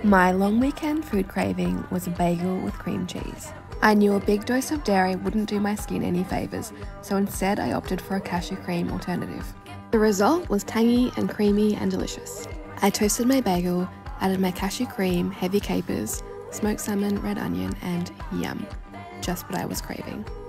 My long weekend food craving was a bagel with cream cheese. I knew a big dose of dairy wouldn't do my skin any favours, so instead I opted for a cashew cream alternative. The result was tangy and creamy and delicious. I toasted my bagel, added my cashew cream, heavy capers, smoked salmon, red onion, and yum, just what I was craving.